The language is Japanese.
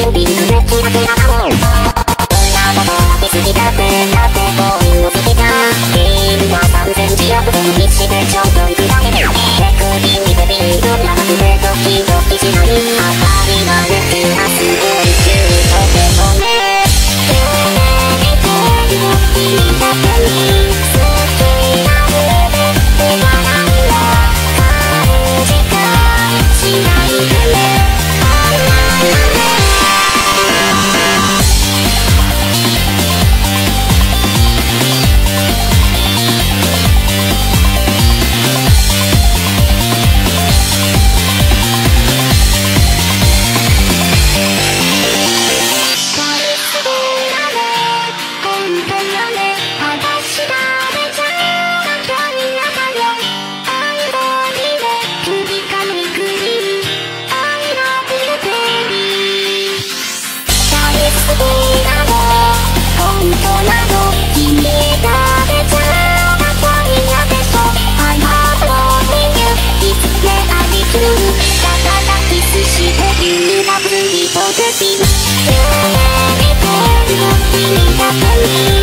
ビングでキラキラだもん。女の子は好きだってこういうの好きだ。ゲームは3センチアップにしてちょっといくだけで。手首にベビードラマでドキドキしない。当たり前っていうのはすごいキュートでもね。君だけに好きな胸で笑うの勘違いしないでね。Ｄｅｖｉｌ